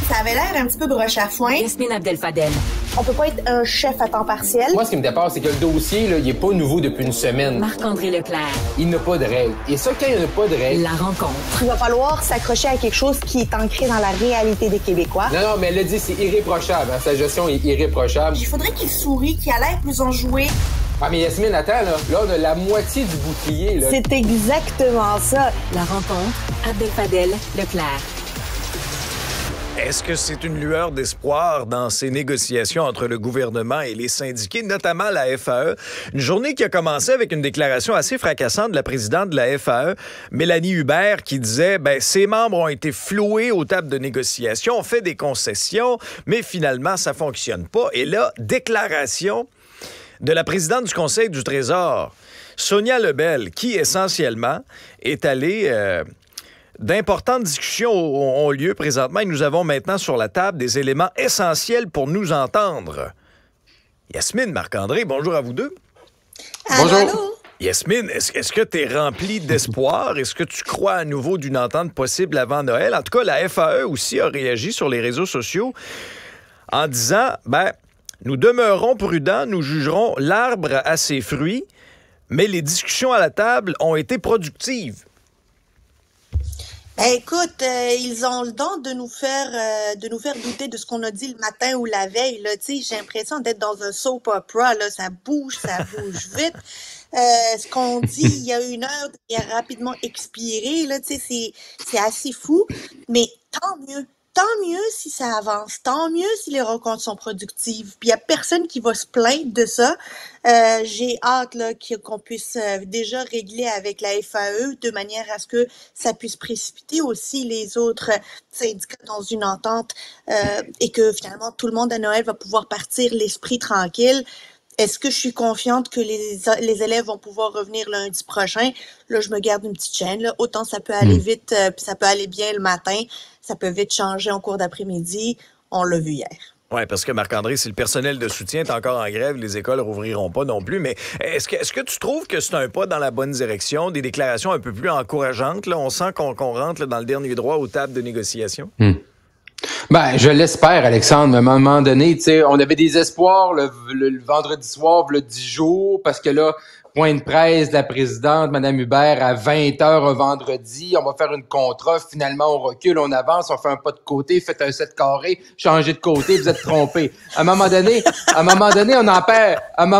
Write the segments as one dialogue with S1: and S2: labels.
S1: Ça avait l'air un petit peu broche à foin.
S2: Yasmine Abdel-Fadel.
S1: On peut pas être un chef à temps partiel.
S3: Moi, ce qui me dépasse, c'est que le dossier, là, il est pas nouveau depuis une semaine.
S2: Marc-André Leclerc.
S3: Il n'a pas de règles. Et ça, quand il n'y a pas de règles...
S2: La rencontre.
S1: Il va falloir s'accrocher à quelque chose qui est ancré dans la réalité des Québécois.
S3: Non, mais elle l'a dit, c'est irréprochable. Hein? Sa gestion est irréprochable.
S1: Il faudrait qu'il sourie, qu'il a l'air plus enjoué.
S3: Ah, mais Yasmine, attends, là, on a la moitié du bouclier, là.
S1: C'est exactement ça.
S2: La rencontre. Abdel-Fadel, Leclerc.
S4: Est-ce que c'est une lueur d'espoir dans ces négociations entre le gouvernement et les syndiqués, notamment la FAE? Une journée qui a commencé avec une déclaration assez fracassante de la présidente de la FAE, Mélanie Hubert, qui disait « ses membres ont été floués aux tables de négociation, on fait des concessions, mais finalement, ça fonctionne pas. » Et là, déclaration de la présidente du Conseil du Trésor, Sonia Lebel, qui essentiellement est allée... D'importantes discussions ont lieu présentement et nous avons maintenant sur la table des éléments essentiels pour nous entendre. Yasmine, Marc-André, bonjour à vous deux.
S1: Bonjour.
S5: Allô?
S4: Yasmine, est-ce que tu es remplie d'espoir? Est-ce que tu crois à nouveau d'une entente possible avant Noël? En tout cas, la FAE aussi a réagi sur les réseaux sociaux en disant, nous demeurons prudents, nous jugerons l'arbre à ses fruits, mais les discussions à la table ont été productives.
S5: Écoute, ils ont le don de nous faire douter de ce qu'on a dit le matin ou la veille. Là, j'ai l'impression d'être dans un soap opera. Là, ça bouge vite. Ce qu'on dit il y a une heure est rapidement expiré. Là, c'est assez fou. Mais tant mieux. Tant mieux si ça avance, tant mieux si les rencontres sont productives. Puis il n'y a personne qui va se plaindre de ça. J'ai hâte là, qu'on puisse déjà régler avec la FAE de manière à ce que ça puisse précipiter aussi les autres syndicats dans une entente et que finalement tout le monde à Noël va pouvoir partir l'esprit tranquille. Est-ce que je suis confiante que les élèves vont pouvoir revenir lundi prochain? Là, je me garde une petite chaîne. Là. Autant ça peut aller vite, puis ça peut aller bien le matin. Ça peut vite changer en cours d'après-midi. On l'a vu hier.
S4: Oui, parce que Marc-André, si le personnel de soutien est encore en grève, les écoles rouvriront pas non plus. Mais est-ce que tu trouves que c'est un pas dans la bonne direction, des déclarations un peu plus encourageantes? Là? On sent qu'on rentre là, dans le dernier droit aux tables de négociation.
S3: Je l'espère, Alexandre. À un moment donné, tu sais, on avait des espoirs le vendredi soir, le 10 jours, parce que là, point de presse de la présidente, Mme Hubert, à 20h un vendredi, on va faire une contre-offre, finalement, on recule, on avance, on fait un pas de côté, faites un 7 carré, changez de côté, vous êtes trompés. À un moment donné, on en perd.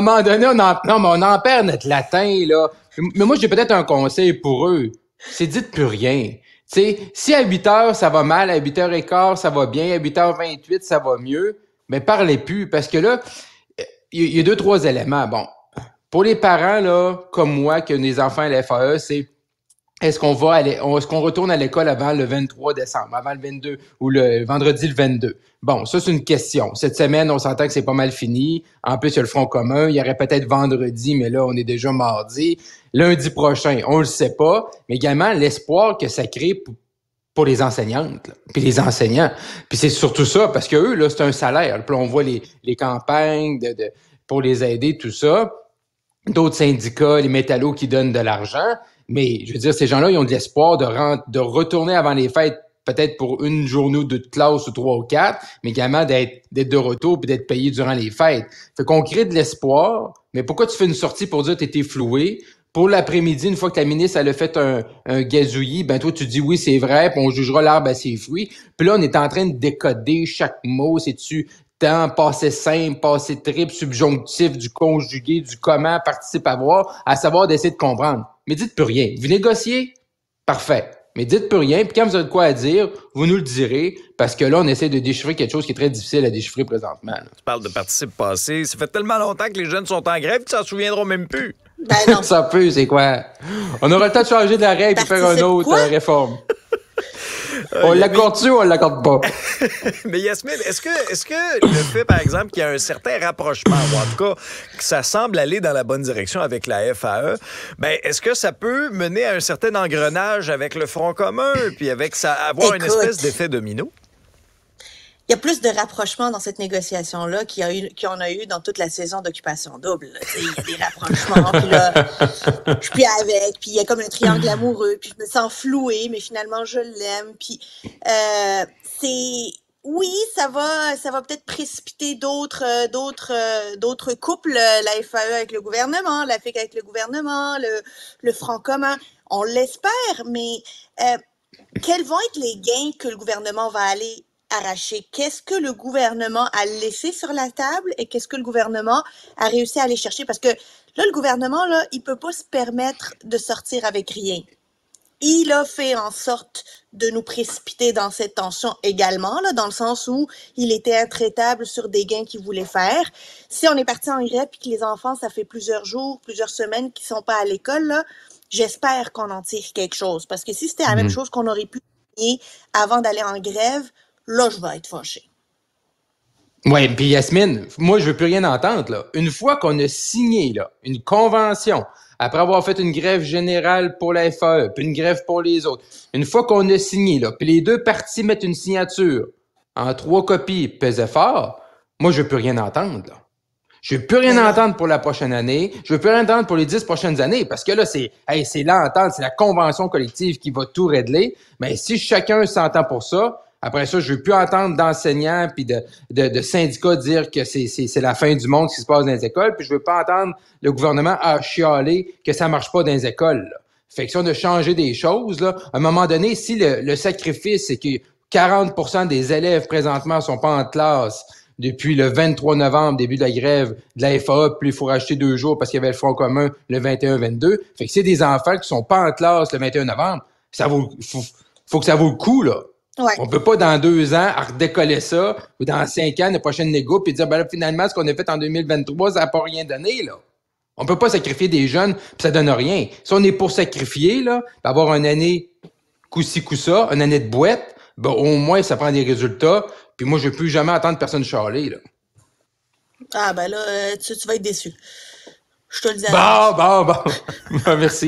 S3: On en perd notre latin, là. Mais moi, j'ai peut-être un conseil pour eux. C'est dites plus rien. Tu sais, si à 8h, ça va mal, à 8h15, ça va bien, à 8h28, ça va mieux, mais parlez plus, parce que là, il y a 2-3 éléments. Bon, pour les parents, là, comme moi, qui ont des enfants à la FAE, c'est est-ce qu'on retourne à l'école avant le 23 décembre, avant le 22 ou le vendredi le 22? Bon, ça, c'est une question. Cette semaine, on s'entend que c'est pas mal fini. En plus, il y a le Front commun. Il y aurait peut-être vendredi, mais là, on est déjà mardi. Lundi prochain, on le sait pas. Mais également, l'espoir que ça crée pour les enseignantes, là, puis les enseignants. Puis c'est surtout ça, parce que eux, là, c'est un salaire. Puis là, on voit les campagnes pour les aider, tout ça. D'autres syndicats, les métallos qui donnent de l'argent. Mais je veux dire, ces gens-là, ils ont de l'espoir de retourner avant les fêtes, peut-être pour une journée ou deux de classe ou 3 ou 4, mais également d'être de retour puis d'être payé durant les fêtes. Fait qu'on crée de l'espoir, mais pourquoi tu fais une sortie pour dire que t'étais floué? Pour l'après-midi, une fois que la ministre elle a fait un gazouillis, toi tu dis oui, c'est vrai, puis on jugera l'arbre à ses fruits. Puis là, on est en train de décoder chaque mot, c'est-tu temps, passé simple, passé triple, subjonctif, du conjugué, du comment, participe avoir, à savoir d'essayer de comprendre. Mais dites plus rien. Vous négociez? Parfait. Mais dites plus rien. Puis quand vous avez de quoi à dire, vous nous le direz. Parce que là, on essaie de déchiffrer quelque chose qui est très difficile à déchiffrer présentement. Là.
S4: Tu parles de participe passé. Ça fait tellement longtemps que les jeunes sont en grève qu'ils s'en souviendront même plus.
S5: Non.
S3: Ça peut, c'est quoi? On aura le temps de changer de la règle et faire une autre réforme. On l'accorde-tu ou on l'accorde pas?
S4: Mais Yasmine, est-ce que le fait, par exemple, qu'il y a un certain rapprochement, ou en tout cas que ça semble aller dans la bonne direction avec la FAE, est-ce que ça peut mener à un certain engrenage avec le Front commun, puis avoir une espèce d'effet domino?
S5: Il y a plus de rapprochements dans cette négociation-là qu'il y en a eu dans toute la saison d'Occupation double. Il y a des rapprochements, puis là, je suis plus avec, puis il y a comme un triangle amoureux, puis je me sens flouée, mais finalement, je l'aime. Puis Oui, ça va peut-être précipiter d'autres couples, la FAE avec le gouvernement, la FIC avec le gouvernement, le Front commun. On l'espère, mais quels vont être les gains que le gouvernement va aller arracher? Qu'est-ce que le gouvernement a laissé sur la table et qu'est-ce que le gouvernement a réussi à aller chercher? Parce que là, le gouvernement, là, il peut pas se permettre de sortir avec rien. Il a fait en sorte de nous précipiter dans cette tension également, là, dans le sens où il était intraitable sur des gains qu'il voulait faire. Si on est parti en grève et que les enfants, ça fait plusieurs jours, plusieurs semaines qu'ils sont pas à l'école, là, j'espère qu'on en tire quelque chose. Parce que si c'était la même chose qu'on aurait pu gagner avant d'aller en grève, là, je vais être fâchée.
S3: Oui, puis Yasmine, moi, je veux plus rien entendre, là. Une fois qu'on a signé, là, une convention, après avoir fait une grève générale pour la FAE, puis une grève pour les autres, une fois qu'on a signé, là, puis les deux parties mettent une signature en 3 copies, pesait fort, moi, je veux plus rien entendre, là. Je veux plus rien entendre pour la prochaine année. Je veux plus rien entendre pour les 10 prochaines années. Parce que là, c'est l'entente, c'est la convention collective qui va tout régler. Mais si chacun s'entend pour ça, après ça, je veux plus entendre d'enseignants puis de syndicats dire que c'est la fin du monde ce qui se passe dans les écoles. Puis je veux pas entendre le gouvernement chialer que ça marche pas dans les écoles, là. Fait que si on a changé des choses, là, à un moment donné, si le sacrifice, c'est que 40% des élèves présentement sont pas en classe depuis le 23 novembre, début de la grève de la FAE, puis il faut racheter 2 jours parce qu'il y avait le Front commun le 21-22. Fait que c'est des enfants qui sont pas en classe le 21 novembre. Faut que ça vaut le coup, là.
S5: Ouais.
S3: On peut pas, dans 2 ans, redécoller ça, ou dans 5 ans, la prochaine négo, puis dire, ben là, finalement, ce qu'on a fait en 2023, ça n'a pas rien donné, là. On peut pas sacrifier des jeunes, puis ça donne rien. Si on est pour sacrifier, là, puis avoir une année coup-ci, coup-ça, une année de boîte, ben, au moins, ça prend des résultats. Puis moi, je ne veux plus jamais entendre personne chialer, là.
S5: Ah, ben là, tu vas être déçu. Je te le dis.
S3: Bon. Merci.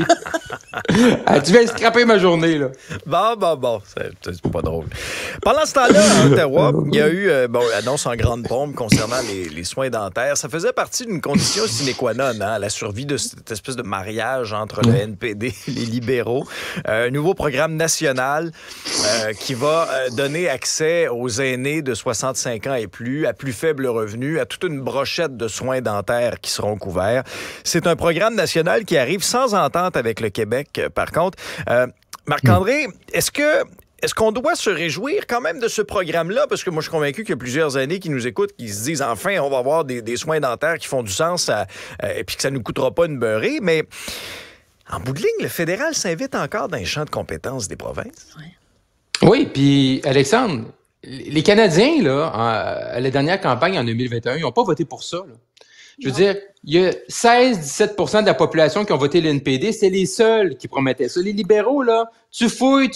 S3: Tu viens scraper ma journée, là.
S4: Bon. C'est pas drôle. Pendant ce temps-là, à Ottawa, il y a eu l'annonce en grande pompe concernant les soins dentaires. Ça faisait partie d'une condition sine qua non, hein, la survie de cette espèce de mariage entre le NPD et les libéraux. Un nouveau programme national qui va donner accès aux aînés de 65 ans et plus, à plus faible revenu, à toute une brochette de soins dentaires qui seront couverts. C'est un programme national qui arrive sans entente avec le Québec, par contre. Marc-André, est-ce qu'on doit se réjouir quand même de ce programme-là? Parce que moi, je suis convaincu qu'il y a plusieurs années qui nous écoutent, qui se disent, enfin, on va avoir des soins dentaires qui font du sens et puis que ça ne nous coûtera pas une beurrée. Mais en bout de ligne, le fédéral s'invite encore dans les champs de compétences des provinces.
S3: Oui, puis Alexandre, les Canadiens, là, à la dernière campagne en 2021, ils n'ont pas voté pour ça, là. Je veux dire, il y a 16-17% de la population qui ont voté l'NPD, c'est les seuls qui promettaient ça. Les libéraux, là, tu fouilles,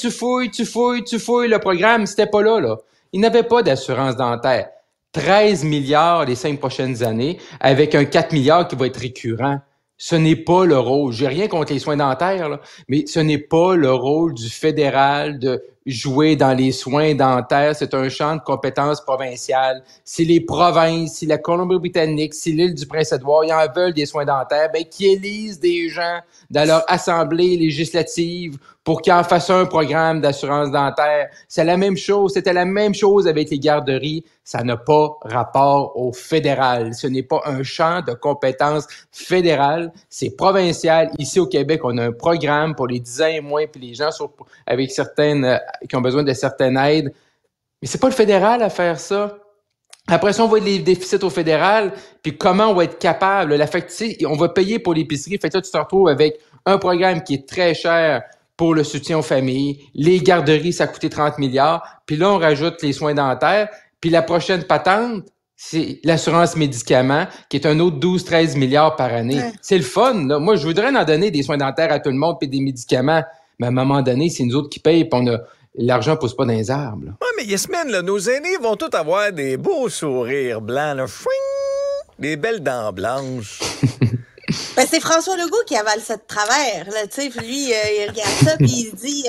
S3: le programme, c'était pas là, là. Ils n'avaient pas d'assurance dentaire. 13 milliards les 5 prochaines années, avec un 4 milliards qui va être récurrent. Ce n'est pas le rôle. J'ai rien contre les soins dentaires, là, mais ce n'est pas le rôle du fédéral de jouer dans les soins dentaires. C'est un champ de compétences provinciales. Si les provinces, si la Colombie-Britannique, si l'île du Prince-Édouard, ils en veulent des soins dentaires, ben, qui élisent des gens dans leur assemblée législative pour qu'ils en fassent un programme d'assurance dentaire. C'est la même chose. C'était la même chose avec les garderies. Ça n'a pas rapport au fédéral. Ce n'est pas un champ de compétences fédérales. C'est provincial. Ici, au Québec, on a un programme pour les 10 ans et moins, puis les gens avec certaines qui ont besoin de certaines aides. Mais c'est pas le fédéral à faire ça. Après ça, on voit les déficits au fédéral, puis comment on va être capable. On va payer pour l'épicerie. Fait que là, tu te retrouves avec un programme qui est très cher pour le soutien aux familles. Les garderies, ça a coûté 30 milliards. Puis là, on rajoute les soins dentaires. Puis la prochaine patente, c'est l'assurance médicaments, qui est un autre 12-13 milliards par année. Ouais. C'est le fun, là. Moi, je voudrais en donner des soins dentaires à tout le monde puis des médicaments. Mais à un moment donné, c'est nous autres qui payent, puis l'argent ne pousse pas dans les arbres. Oui,
S4: mais Yasmine, là, nos aînés vont tous avoir des beaux sourires blancs, là. Fouing! Des belles dents blanches.
S5: Ben, c'est François Legault qui avale ça de travers. Là. Lui, il regarde ça puis il se dit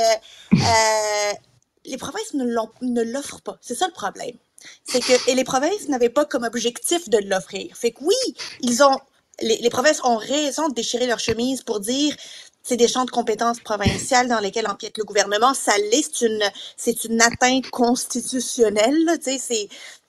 S5: les provinces ne l'offrent pas. C'est ça le problème. Et les provinces n'avaient pas comme objectif de l'offrir. Fait que oui, les provinces ont raison de déchirer leur chemise pour dire c'est des champs de compétences provinciales dans lesquels empiète le gouvernement. Ça l'est, c'est une atteinte constitutionnelle, là, tu sais,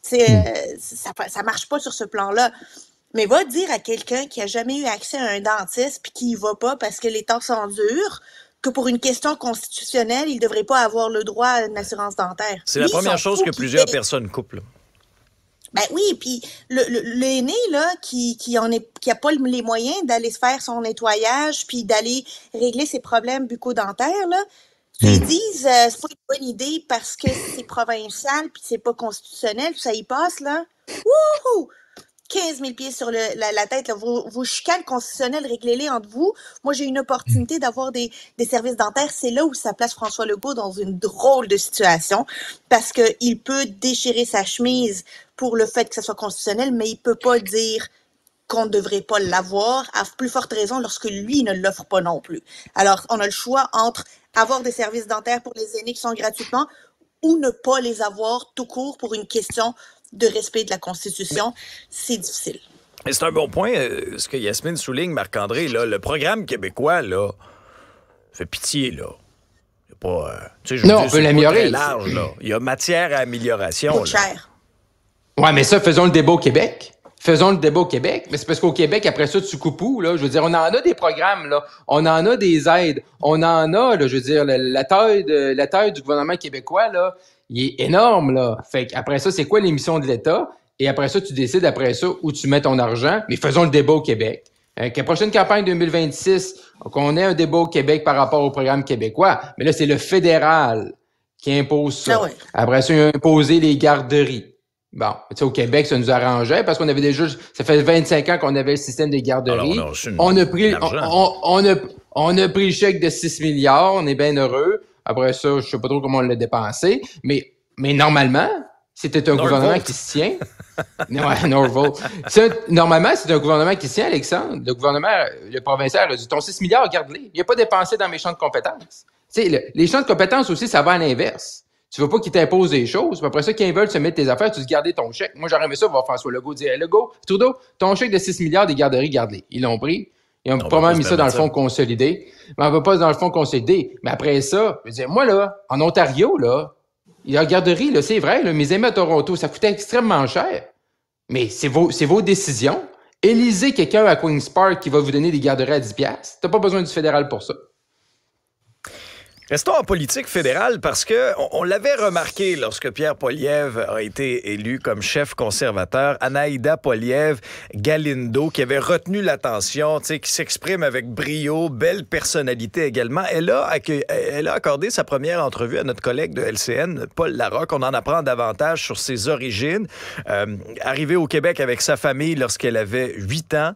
S5: ça marche pas sur ce plan-là. Mais va dire à quelqu'un qui a jamais eu accès à un dentiste puis qui y va pas parce que les temps sont durs, que pour une question constitutionnelle, il devrait pas avoir le droit à une assurance dentaire.
S4: C'est la première chose que plusieurs personnes coupent, là.
S5: Ben oui, puis l'aîné là qui a pas les moyens d'aller se faire son nettoyage puis d'aller régler ses problèmes bucco-dentaires là, ils disent c'est pas une bonne idée parce que c'est provincial puis c'est pas constitutionnel, ça y passe là. Wouhou! 15 000 pieds sur la tête, là. Vos chicanes constitutionnelles, réglez-les entre vous. Moi, j'ai une opportunité d'avoir des services dentaires. C'est là où ça place François Legault dans une drôle de situation parce qu'il peut déchirer sa chemise pour le fait que ça soit constitutionnel, mais il peut pas dire qu'on ne devrait pas l'avoir, à plus forte raison lorsque lui ne l'offre pas non plus. Alors, on a le choix entre avoir des services dentaires pour les aînés qui sont gratuitement ou ne pas les avoir tout court pour une question de respect de la Constitution. C'est difficile.
S4: Et c'est un bon point, ce que Yasmine souligne, Marc-André, là, le programme québécois, là, fait pitié, là. Il y a pas,
S3: non, on peut l'améliorer.
S4: Large, là. Il y a matière à amélioration.
S5: Coûte cher.
S3: Ouais, mais ça, faisons le débat au Québec. Faisons le débat au Québec. Mais c'est parce qu'au Québec, après ça, tu coupes où, là? Je veux dire, on en a des programmes, là. On en a des aides. On en a, là, je veux dire, la taille du gouvernement québécois, là, il est énorme, là. Fait qu'après ça, c'est quoi les missions de l'État? Et après ça, tu décides, après ça, où tu mets ton argent. Mais faisons le débat au Québec. Que la prochaine campagne 2026, qu'on ait un débat au Québec par rapport au programme québécois. Mais là, c'est le fédéral qui impose ça. Ah ouais. Après ça, il a imposé les garderies. Bon, tu sais, au Québec, ça nous arrangeait parce qu'on avait déjà, ça fait 25 ans qu'on avait le système des garderies. Alors, on a pris le chèque de 6 milliards, on est bien heureux. Après ça, je sais pas trop comment on l'a dépensé, mais normalement, c'était un gouvernement qui se tient. Ouais, Norval. Normalement, c'est un gouvernement qui se tient, Alexandre. Le provincial a dit, ton 6 milliards, garde-les. Il n'a pas dépensé dans mes champs de compétences. Tu sais, les champs de compétences aussi, ça va à l'inverse. Tu veux pas qu'ils t'imposent des choses. Puis après ça, quand ils veulent se mettre tes affaires, tu te gardes ton chèque. Moi, j'aurais aimé ça voir François Legault dire, hey, Legault, Trudeau, ton chèque de 6 milliards des garderies, garde-les. Ils l'ont pris. Ils ont probablement mis ça dans le fonds consolidé. Mais on va pas dans le fonds consolidé. Mais après ça, je veux dire, moi, là, en Ontario, là, la garderie, là, c'est vrai, là, mes amis à Toronto, ça coûtait extrêmement cher. Mais c'est vos décisions. Élisez quelqu'un à Queen's Park qui va vous donner des garderies à 10$. T'as pas besoin du fédéral pour ça.
S4: Restons en politique fédérale parce que on l'avait remarqué lorsque Pierre Poilievre a été élu comme chef conservateur. Anaïda Poilievre-Galindo, qui avait retenu l'attention, qui s'exprime avec brio, belle personnalité également. Elle a accordé sa première entrevue à notre collègue de LCN, Paul Larocque. On en apprend davantage sur ses origines. Arrivée au Québec avec sa famille lorsqu'elle avait 8 ans.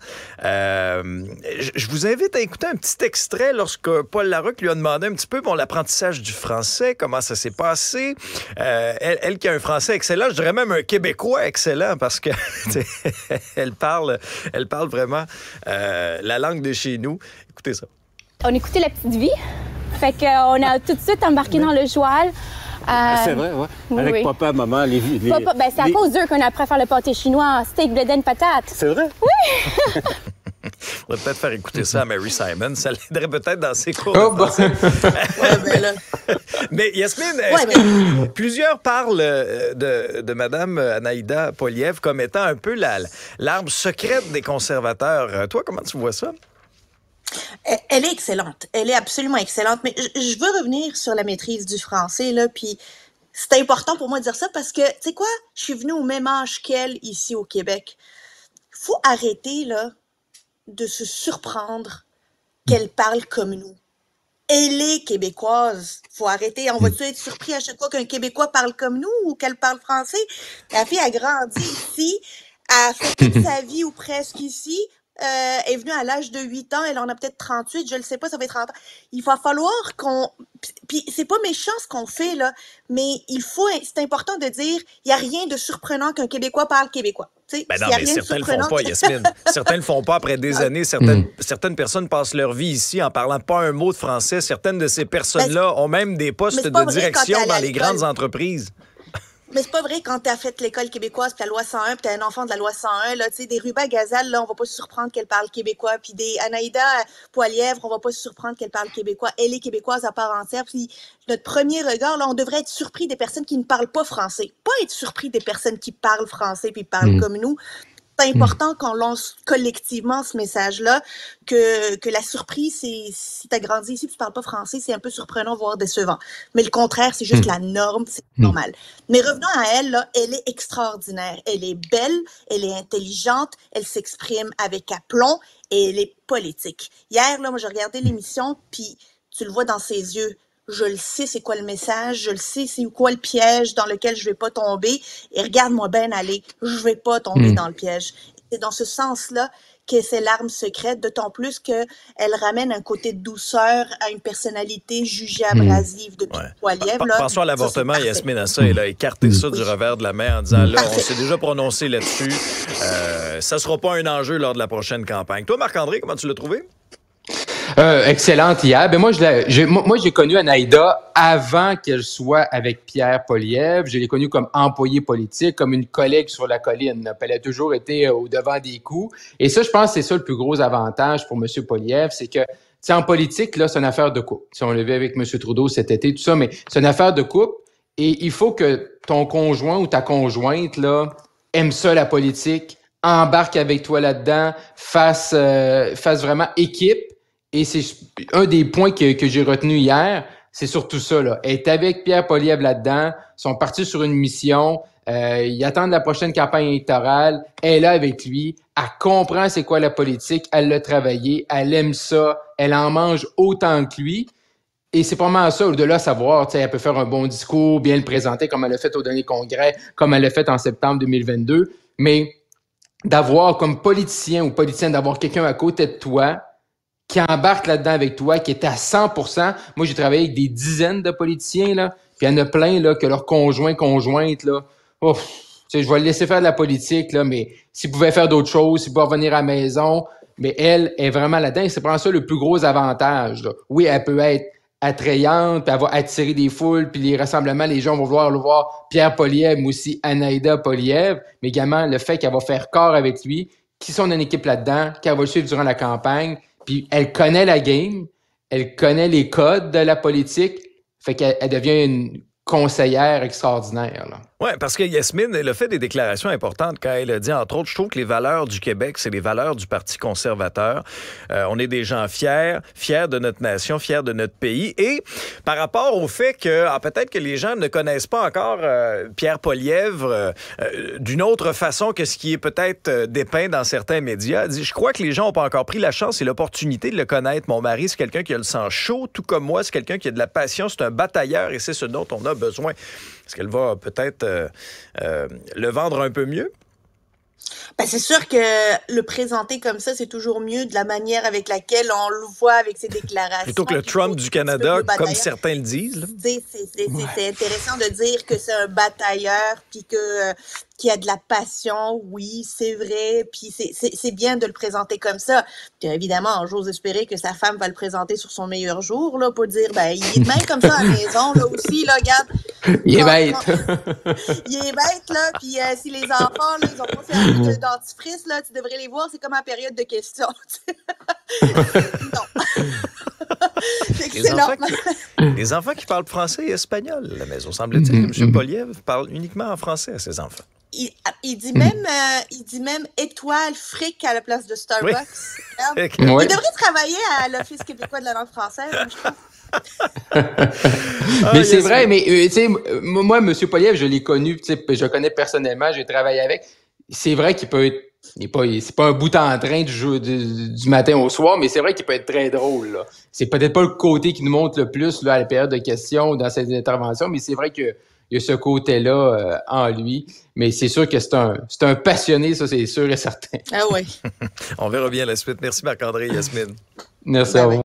S4: Je vous invite à écouter un petit extrait lorsque Paul Larocque lui a demandé un petit peu l'apprentissage du français, comment ça s'est passé. Elle qui a un français excellent, je dirais même un québécois excellent parce que elle parle vraiment la langue de chez nous. Écoutez ça.
S6: On écoutait La Petite Vie, fait qu'on a tout de suite embarqué dans le joual.
S7: C'est vrai, oui. Avec oui. Papa, maman, les...
S6: Papa, ben c'est à cause d'eux qu'on a appris à faire le pâté chinois, steak, blé d'Inde, patate.
S7: C'est vrai?
S6: Oui!
S4: On va peut-être faire écouter ça à Mary Simon. Ça l'aiderait peut-être dans ses cours.
S3: Oh, bon.
S4: Mais Yasmine, plusieurs parlent de Mme Anaïda Poilievre comme étant un peu l'arme secrète des conservateurs. Toi, comment tu vois ça?
S5: Elle est excellente. Elle est absolument excellente. Mais je veux revenir sur la maîtrise du français, là, puis c'est important pour moi de dire ça parce que, tu sais quoi? Je suis venue au même âge qu'elle ici au Québec. Il faut arrêter, là, de se surprendre qu'elle parle comme nous. Elle est québécoise. Faut arrêter. On va-tu être surpris à chaque fois qu'un Québécois parle comme nous ou qu'elle parle français? La fille a grandi ici, a fait toute sa vie ou presque ici, est venue à l'âge de 8 ans, elle en a peut-être 38, je le sais pas, ça fait 30 ans. Il va falloir qu'on... Puis c'est pas méchant ce qu'on fait, là, mais c'est important de dire, il y a rien de surprenant qu'un Québécois parle québécois.
S4: Ben non, mais certains le font pas, Yasmine. Certains le font pas après des années. Certaines personnes passent leur vie ici en parlant pas un mot de français. Certaines de ces personnes-là ont même des postes de direction dans les grandes entreprises.
S5: Mais c'est pas vrai quand t'as fait l'école québécoise puis la loi 101 puis t'es un enfant de la loi 101 là, tu sais, des Ruba Gazal là, on va pas se surprendre qu'elle parle québécois, puis des Anaïda Poilièvre, on va pas se surprendre qu'elle parle québécois. Elle est québécoise à part entière. Puis notre premier regard là, on devrait être surpris des personnes qui ne parlent pas français, pas être surpris des personnes qui parlent français puis parlent comme nous. C'est important qu'on lance collectivement ce message-là, que la surprise, c'est si t'as grandi ici, tu parles pas français, c'est un peu surprenant, voire décevant. Mais le contraire, c'est juste la norme, c'est normal. Mais revenons à elle, là, elle est extraordinaire. Elle est belle, elle est intelligente, elle s'exprime avec aplomb et elle est politique. Hier, là, moi, j'ai regardé l'émission, puis tu le vois dans ses yeux. Je le sais c'est quoi le message, je le sais c'est quoi le piège dans lequel je vais pas tomber, et regarde-moi bien aller, je vais pas tomber dans le piège. C'est dans ce sens-là que c'est l'arme secrète, d'autant plus qu'elle ramène un côté de douceur à une personnalité jugée abrasive depuis Poilièvre.
S4: Pensons à l'avortement, Yasmine Assa, elle a écarté ça du revers de la main en disant, là, on s'est déjà prononcé là-dessus, ça sera pas un enjeu lors de la prochaine campagne. Toi, Marc-André, comment tu l'as trouvé?
S3: Excellente hier. Ben moi, j'ai connu Anaïda avant qu'elle soit avec Pierre Poilievre. Je l'ai connue comme employée politique, comme une collègue sur la colline. Elle a toujours été au devant des coups. Et ça, je pense que c'est ça le plus gros avantage pour M. Poilievre, c'est que, en politique, là, c'est une affaire de couple. On l'a vu avec M. Trudeau cet été, tout ça, mais c'est une affaire de couple. Et il faut que ton conjoint ou ta conjointe, là, aime ça, la politique, embarque avec toi là-dedans, fasse vraiment équipe. Et c'est un des points que j'ai retenu hier, c'est surtout ça, là. Elle est avec Pierre Poilievre là-dedans, ils sont partis sur une mission, ils attendent la prochaine campagne électorale, elle est là avec lui, elle comprend c'est quoi la politique, elle l'a travaillé, elle aime ça, elle en mange autant que lui. Et c'est vraiment ça, au-delà de savoir, elle peut faire un bon discours, bien le présenter comme elle l'a fait au dernier congrès, comme elle l'a fait en septembre 2022, mais d'avoir comme politicien ou politicienne, d'avoir quelqu'un à côté de toi qui embarque là-dedans avec toi, qui est à 100%. Moi, j'ai travaillé avec des dizaines de politiciens, là, puis il y en a plein, là, que leurs conjointes, là, je vais le laisser faire de la politique, là, mais s'il pouvait faire d'autres choses, s'il pouvait revenir à la maison, mais elle est vraiment là-dedans, et c'est vraiment ça le plus gros avantage, là. Oui, elle peut être attrayante, puis elle va attirer des foules, puis les rassemblements, les gens vont vouloir le voir Pierre Poilievre, mais aussi Anaïda Poilievre, mais également le fait qu'elle va faire corps avec lui, qu'ils sont dans une équipe là-dedans, qu'elle va le suivre durant la campagne. Puis elle connaît la game, elle connaît les codes de la politique, fait qu'elle devient une conseillère extraordinaire, là.
S4: Oui, parce que Yasmine, elle a fait des déclarations importantes quand elle a dit, entre autres, je trouve que les valeurs du Québec, c'est les valeurs du Parti conservateur. On est des gens fiers de notre nation, fiers de notre pays. Et par rapport au fait que peut-être que les gens ne connaissent pas encore Pierre Poilievre d'une autre façon que ce qui est peut-être dépeint dans certains médias, elle dit, je crois que les gens n'ont pas encore pris la chance et l'opportunité de le connaître. Mon mari, c'est quelqu'un qui a le sang chaud, tout comme moi, c'est quelqu'un qui a de la passion, c'est un batailleur et c'est ce dont on a besoin. Est-ce qu'elle va peut-être le vendre un peu mieux?
S5: Ben, c'est sûr que le présenter comme ça, c'est toujours mieux de la manière avec laquelle on le voit avec ses déclarations.
S4: Plutôt que le Trump du Canada, comme certains le disent.
S5: C'est intéressant de dire que c'est un batailleur, puis qu'il y a de la passion, oui, c'est vrai, puis c'est bien de le présenter comme ça. Puis évidemment, j'ose espérer que sa femme va le présenter sur son meilleur jour, là, pour dire, ben, il est de même comme ça à la maison, là aussi, là, regarde.
S3: Il est bête.
S5: Il est bête, là, puis si les enfants, là, ils ont pas fait un dentifrice, là, tu devrais les voir, c'est comme en période de questions. Non.
S4: Les enfants qui parlent français et espagnol à la maison, semble-t-il que M. Poilievre parle uniquement en français à ses enfants.
S5: Il dit même étoile fric à la place de Starbucks.
S4: Oui.
S5: Il devrait travailler à l'Office québécois de la langue française, je trouve.
S3: Mais c'est vrai, mais tu sais, moi, M. Poilievre, je l'ai connu, je le connais personnellement, j'ai travaillé avec. C'est vrai qu'il peut être, c'est pas un bout en train du matin au soir, mais c'est vrai qu'il peut être très drôle, là. C'est peut-être pas le côté qui nous montre le plus, là, à la période de questions ou dans ses interventions, mais c'est vrai qu'il y a ce côté-là en lui. Mais c'est sûr que c'est un passionné, ça, c'est sûr et certain.
S5: Ah oui.
S4: On verra bien la suite. Merci Marc-André et Yasmine.
S3: Merci à vous.